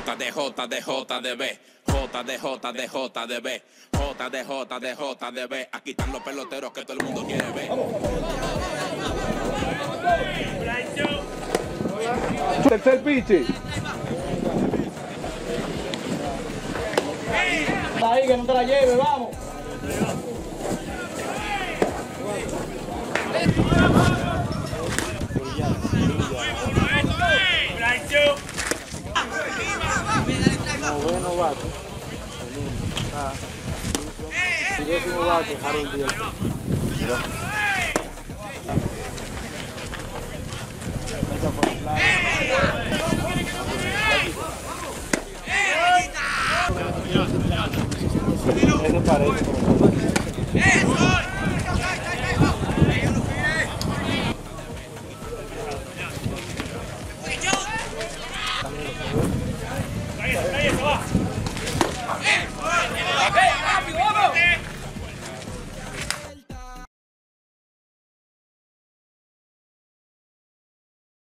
JDB. Aquí están los peloteros que todo el mundo quiere ver. Tercer piche. Ahí, que no te la lleve, vamos. Noveno bate. Si yo soy novato, Harold Díaz.